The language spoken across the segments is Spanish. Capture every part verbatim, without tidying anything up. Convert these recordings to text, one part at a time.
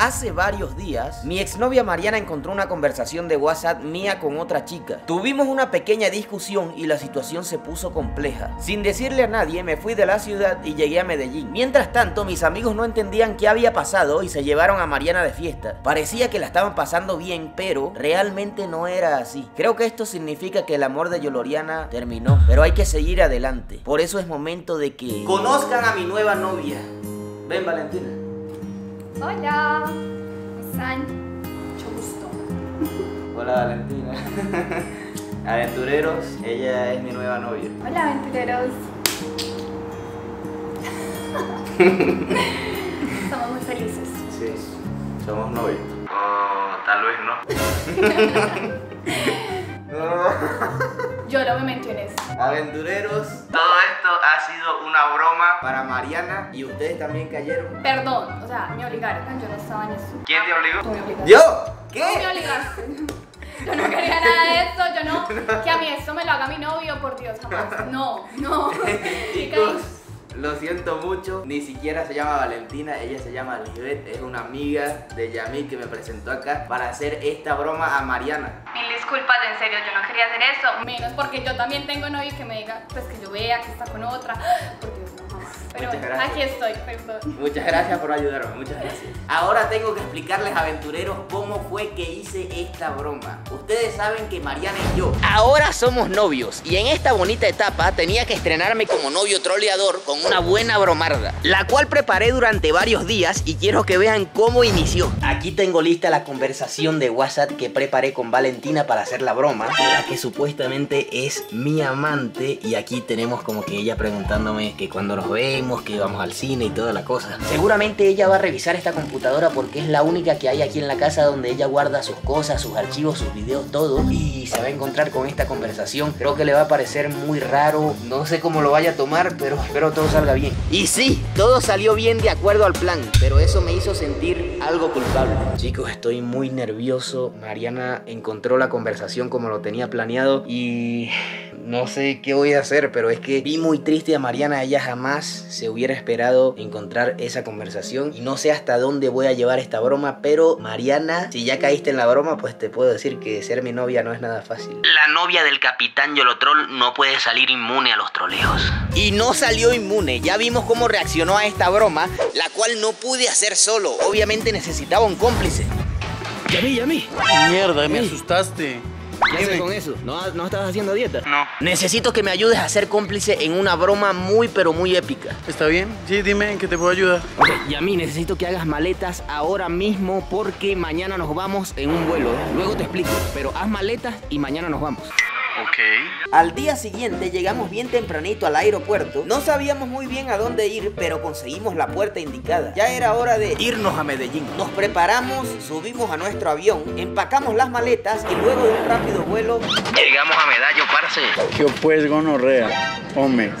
Hace varios días, mi exnovia Mariana encontró una conversación de WhatsApp mía con otra chica. Tuvimos una pequeña discusión y la situación se puso compleja. Sin decirle a nadie, me fui de la ciudad y llegué a Medellín. Mientras tanto, mis amigos no entendían qué había pasado y se llevaron a Mariana de fiesta. Parecía que la estaban pasando bien, pero realmente no era así. Creo que esto significa que el amor de Yoloriana terminó, pero hay que seguir adelante. Por eso es momento de que conozcan a mi nueva novia. Ven, Valentina. Hola, ¿cómo están? Mucho gusto. Hola, Valentina. Aventureros, ella es mi nueva novia. Hola, aventureros. Somos muy felices. Sí, somos novios. Oh, tal vez no. Yo no me menciones. Aventureros, todo esto ha sido una broma para Mariana y ustedes también cayeron. Perdón, o sea, me obligaron, yo no estaba en eso. ¿Quién te obligó? Tú me obligaste. ¿Yo? ¿Qué? Tú me obligaste. Yo no quería nada de esto, yo no. Que a mí esto me lo haga mi novio, por Dios, jamás. No, no. Chicos, lo siento mucho, ni siquiera se llama Valentina, ella se llama Lisbeth, es una amiga de Yamil que me presentó acá para hacer esta broma a Mariana. Mil disculpas, en serio, yo no quería hacer eso. Menos porque yo también tengo novio que me diga, pues que yo vea que está con otra. Por Dios, no, jamás. Pero aquí estoy, perdón. Muchas gracias por ayudarme, muchas gracias. Ahora tengo que explicarles, aventureros, cómo fue que hice esta broma. Ustedes saben que Mariana y yo ahora somos novios y en esta bonita etapa tenía que estrenarme como novio troleador con una buena bromarda, la cual preparé durante varios días y quiero que vean cómo inició. Aquí tengo lista la conversación de WhatsApp que preparé con Valentina para hacer la broma, la que supuestamente es mi amante, y aquí tenemos como que ella preguntándome que cuando nos vemos, que vamos al cine y toda la cosa. Seguramente ella va a revisar esta computadora porque es la única que hay aquí en la casa donde ella guarda sus cosas, sus archivos, sus videos, todo, y se va a encontrar con esta conversación. Creo que le va a parecer muy raro, no sé cómo lo vaya a tomar, pero espero todo salga bien. Y sí, todo salió bien de acuerdo al plan, pero eso me hizo sentir algo culpable. Chicos, estoy muy nervioso. Mariana encontró la conversación como lo tenía planeado y no sé qué voy a hacer, pero es que vi muy triste a Mariana. Ella jamás se hubiera esperado encontrar esa conversación y no sé hasta dónde voy a llevar esta broma, pero Mariana, si ya caíste en la broma, pues te puedo decir que ser mi novia no es nada fácil. La novia del capitán Yolotrol no puede salir inmune a los troleos. Y no salió inmune, ya vimos cómo reaccionó a esta broma, la cual no pude hacer solo. Obviamente necesitaba un cómplice. Yami, Yami. Mierda, me asustaste. ¿Qué haces con eso? ¿No, ¿No estabas haciendo dieta? No. Necesito que me ayudes a ser cómplice en una broma muy pero muy épica. ¿Está bien? Sí, dime, ¿en qué te puedo ayudar? Ok, Yami, necesito que hagas maletas ahora mismo porque mañana nos vamos en un vuelo. Luego te explico, pero haz maletas y mañana nos vamos. Ok. Al día siguiente llegamos bien tempranito al aeropuerto. No sabíamos muy bien a dónde ir, pero conseguimos la puerta indicada. Ya era hora de irnos a Medellín. Nos preparamos, subimos a nuestro avión, empacamos las maletas y luego de un rápido vuelo llegamos a Medallo, parce. ¿Qué pues, gonorrea? Hombre.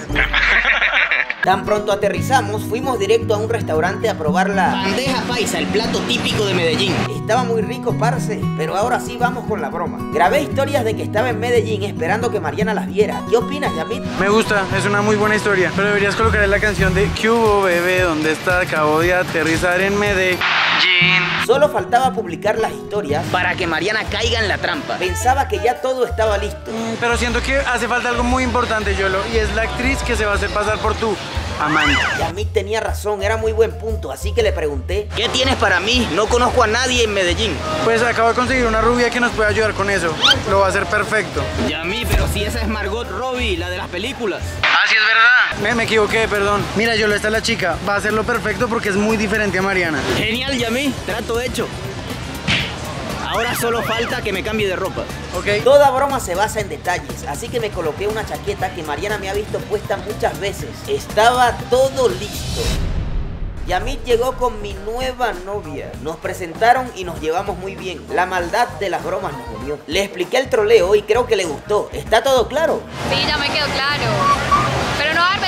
Tan pronto aterrizamos, fuimos directo a un restaurante a probar la bandeja paisa, el plato típico de Medellín. Estaba muy rico, parce, pero ahora sí vamos con la broma. Grabé historias de que estaba en Medellín esperando que Mariana las viera. ¿Qué opinas, Yamil? Me gusta, es una muy buena historia, pero deberías colocar la canción de ¿Qué hubo, bebé? ¿Dónde está? Acabo de aterrizar en Medellín. Solo faltaba publicar las historias para que Mariana caiga en la trampa. Pensaba que ya todo estaba listo. Mm, pero siento que hace falta algo muy importante, Yolo, y es la actriz que se va a hacer pasar por tú. Amanda. Yamil tenía razón, era muy buen punto, así que le pregunté: ¿qué tienes para mí? No conozco a nadie en Medellín. Pues acabo de conseguir una rubia que nos puede ayudar con eso. Lo va a hacer perfecto. Yamil, pero si esa es Margot Robbie, la de las películas. Ah, sí, es verdad. Me, me equivoqué, perdón. Mira, Yolo, esta es la chica. Va a hacerlo perfecto porque es muy diferente a Mariana. Genial, Yamil, trato hecho. Ahora solo falta que me cambie de ropa. Ok. Toda broma se basa en detalles, así que me coloqué una chaqueta que Mariana me ha visto puesta muchas veces. Estaba todo listo. Yamil llegó con mi nueva novia. Nos presentaron y nos llevamos muy bien. La maldad de las bromas nos unió. Le expliqué el troleo y creo que le gustó. ¿Está todo claro? Sí, ya me quedó claro. Pero no darme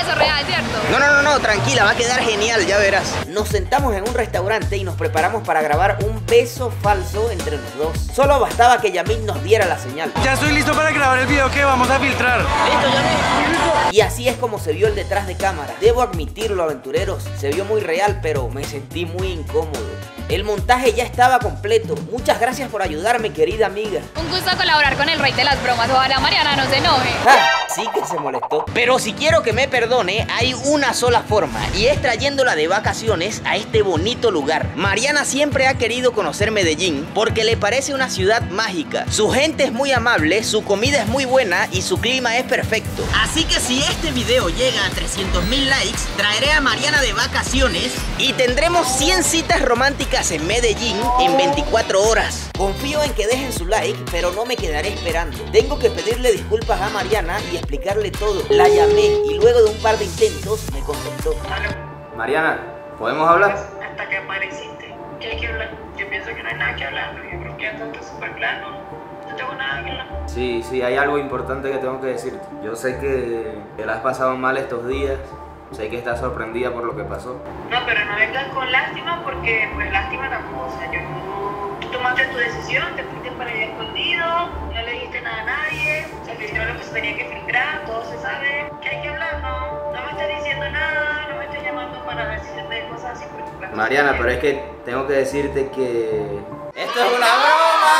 beso real, ¿cierto? No, no, no, no, tranquila, va a quedar genial, ya verás. Nos sentamos en un restaurante y nos preparamos para grabar un beso falso entre los dos. Solo bastaba que Yamil nos diera la señal. Ya estoy listo para grabar el video que vamos a filtrar. Listo, Yamil. Y así es como se vio el detrás de cámara. Debo admitirlo, aventureros, se vio muy real, pero me sentí muy incómodo. El montaje ya estaba completo. Muchas gracias por ayudarme, querida amiga. Un gusto colaborar con el rey de las bromas. Ojalá Mariana no se enoje. Ah, sí que se molestó. Pero si quiero que me perdone, hay una sola forma, y es trayéndola de vacaciones a este bonito lugar. Mariana siempre ha querido conocer Medellín porque le parece una ciudad mágica. Su gente es muy amable, su comida es muy buena y su clima es perfecto. Así que si este video llega a trescientos mil likes, traeré a Mariana de vacaciones y tendremos cien citas románticas en Medellín en veinticuatro horas. Confío en que dejen su like, pero no me quedaré esperando. Tengo que pedirle disculpas a Mariana y explicarle todo. La llamé y luego de un par de intentos me contestó. Mariana, ¿podemos hablar? Hasta que apareciste. ¿Qué hay que hablar? Yo pienso que no hay nada que hablar. Yo creo que ya todo está súper claro. No tengo nada que hablar. Sí, sí, hay algo importante que tengo que decirte. Yo sé que te la has pasado mal estos días. Sé que estás sorprendida por lo que pasó. No, pero no vengas con lástima porque, pues, lástima tampoco. O sea, yo no... Tú tomaste tu decisión, te fuiste para allá escondido, no le dijiste nada a nadie, se filtró lo que se tenía que filtrar, todo se sabe. ¿Qué hay que hablar? No, no me estás diciendo nada, no me estás llamando para decirte cosas así. Porque, Mariana, pero es que tengo que decirte que... ¡Esto es una broma!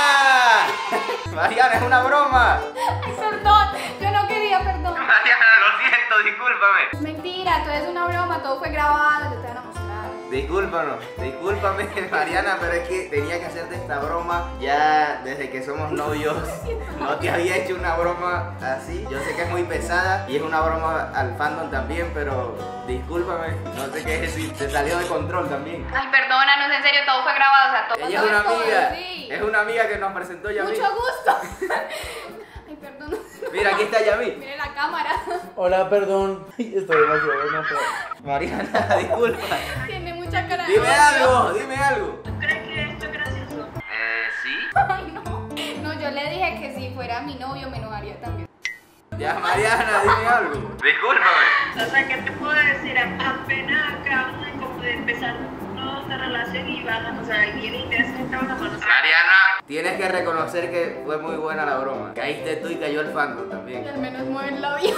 Mariana, es una broma. Ay, perdón, yo no quería, perdón. Mariana, lo siento, discúlpame. Mentira, todo es una broma, todo fue grabado, yo te van a mostrar. Discúlpanos, discúlpame, Mariana, pero es que tenía que hacerte esta broma. Ya desde que somos novios no te había hecho una broma así. Yo sé que es muy pesada y es una broma al fandom también, pero discúlpame, no sé qué decir, se salió de control también. Ay, perdónanos, en serio, todo fue grabado, o sea, todo Ella es una todo, amiga, sí. es una amiga que nos presentó Yamil. Mucho gusto. Ay, perdón. Mira, aquí está Yamil. Mire la cámara. Hola, perdón. Estoy demasiado enojado. Mariana, disculpa. Tiene mucha cara de Dime odio. algo, dime algo. ¿Tú crees que esto es gracioso? Eh, sí. Ay, no. No, yo le dije que si fuera mi novio me enojaría también. Ya, Mariana, dime algo. Discúlpame. O sea, ¿qué te puedo decir? Apenas acabamos de, como de empezar nuestra relación y van, o sea, y viene y te hace esta broma, no sé. Mariana. Tienes que reconocer que fue muy buena la broma. Caíste tú y cayó el fandom Y también. al menos mueve el labio.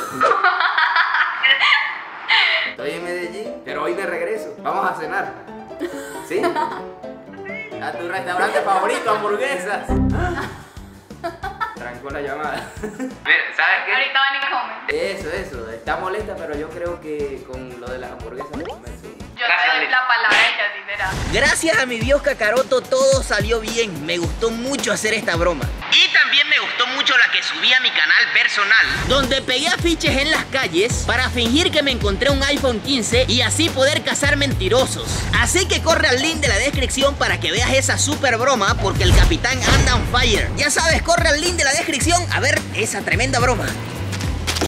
Estoy en Medellín, pero hoy me regreso. Vamos a cenar. ¿Sí? A tu restaurante favorito, hamburguesas. Trancó la llamada. Mira, ¿sabes qué? Ahorita van y comen. Eso, eso. Está molesta, pero yo creo que con lo de las hamburguesas me convencí. Yo Gracias, te doy Liz. la palabra de que así será. Gracias a mi Dios Kakaroto todo salió bien. Me gustó mucho hacer esta broma. Y también me gustó mucho la que subí a mi canal personal, donde pegué afiches en las calles para fingir que me encontré un iPhone quince y así poder cazar mentirosos. Así que corre al link de la descripción para que veas esa super broma, porque el capitán anda on fire. Ya sabes, corre al link de la descripción a ver esa tremenda broma.